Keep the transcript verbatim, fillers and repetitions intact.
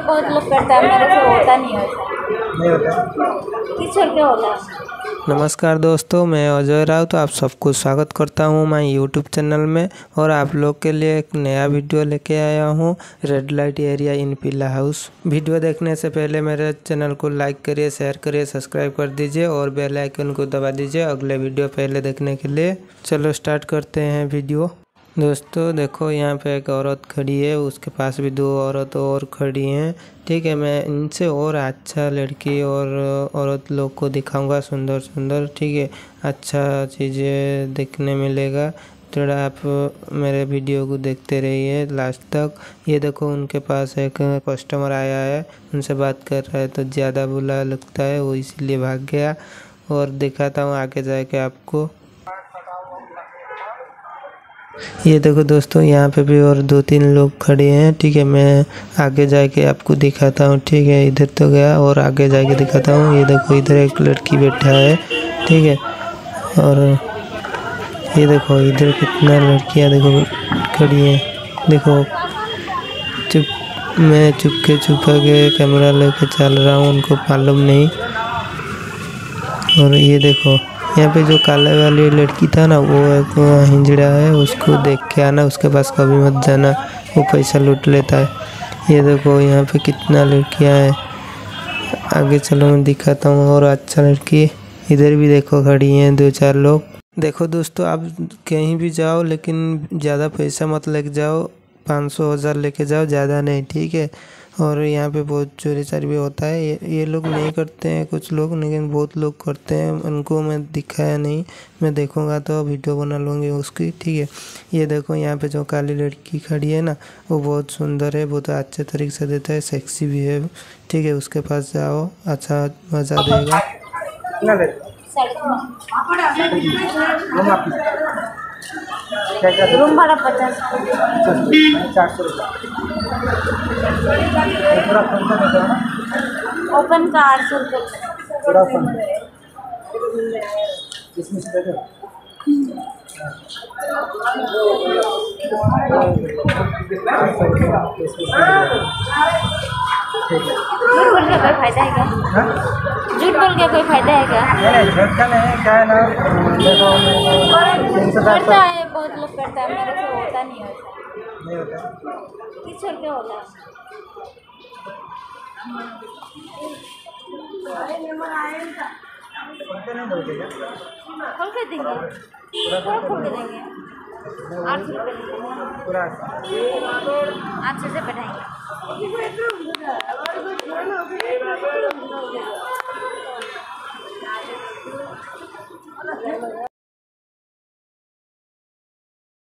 बहुत लोग करता है, मेरे से होता नहीं होता नहीं होता किस छोड़ के होता है। नमस्कार दोस्तों, मैं अजय राव। तो आप सबको स्वागत करता हूं मैं यूट्यूब चैनल में, और आप लोग के लिए एक नया वीडियो लेके आया हूं, रेड लाइट एरिया इन पिल्ला हाउस। वीडियो देखने से पहले मेरे चैनल को लाइक करिए, शेयर करिए, सब्सक्राइब कर दीजिए और बेल आइकन को दबा दीजिए अगले वीडियो पहले देखने के लिए। चलो स्टार्ट करते हैं वीडियो। दोस्तों देखो, यहाँ पे एक औरत खड़ी है, उसके पास भी दो औरत और खड़ी हैं। ठीक है, मैं इनसे और अच्छा लड़की और औरत लोग को दिखाऊंगा, सुंदर सुंदर। ठीक है, अच्छा चीज़ें देखने मिलेगा। थोड़ा आप मेरे वीडियो को देखते रहिए लास्ट तक। ये देखो, उनके पास एक कस्टमर आया है, उनसे बात कर रहा है तो ज़्यादा बुरा लगता है, वो इसीलिए भाग गया। और दिखाता हूँ आगे जाके आपको। ये देखो दोस्तों, यहाँ पे भी और दो तीन लोग खड़े हैं। ठीक है, मैं आगे जाके आपको दिखाता हूँ। ठीक है, इधर तो गया और आगे जाके दिखाता हूँ। ये देखो, इधर एक लड़की बैठा है। ठीक है, और ये देखो इधर कितना लड़कियाँ देखो खड़ी हैं। देखो, चुप मैं चुपके छुपा के कैमरा लेके चल रहा हूँ, उनको मालूम नहीं। और ये देखो, यहाँ पे जो काले वाली लड़की था ना, वो एक हिंजड़ा है, उसको देख के आना, उसके पास कभी मत जाना, वो पैसा लूट लेता है। ये देखो, यहाँ पे कितना लड़कियाँ हैं। आगे चलो मैं दिखाता हूँ और अच्छा लड़की। इधर भी देखो खड़ी हैं दो चार लोग। देखो दोस्तों, आप कहीं भी जाओ लेकिन ज़्यादा पैसा मत लेके जाओ, पाँच सौ हज़ार लेके जाओ, ज़्यादा नहीं। ठीक है, और यहाँ पे बहुत चोरी चारी भी होता है। ये ये लोग नहीं करते हैं कुछ लोग, लेकिन बहुत लोग करते हैं। उनको मैं दिखाया नहीं, मैं देखूँगा तो वीडियो बना लूँगी उसकी। ठीक है, ये देखो, यहाँ पे जो काली लड़की खड़ी है ना, वो बहुत सुंदर है, बहुत अच्छे तरीके से देता है, सेक्सी भी है। ठीक है, उसके पास जाओ, अच्छा मज़ा देगा। रूम भाड़ा पचास चार सौ रुपये ओपन का आठ सौ रुपये पूरा फोन इसमें से देखो। झूठ बोल के कोई फायदा है क्या? झूठ बोल के कोई फायदा है क्या? नहीं, झटका नहीं, क्या है ना, देखो तीन सौ चार सौ करता है, बहुत लोग करता है, मेरे से होता नहीं होता नहीं होता किस छोड़ के होता है। उनके नहीं बोलते क्या? खोल के देंगे, पूरा खोल के देंगे। आठ सौ रुपये पूरा आठ सौ से बैठाएंगे।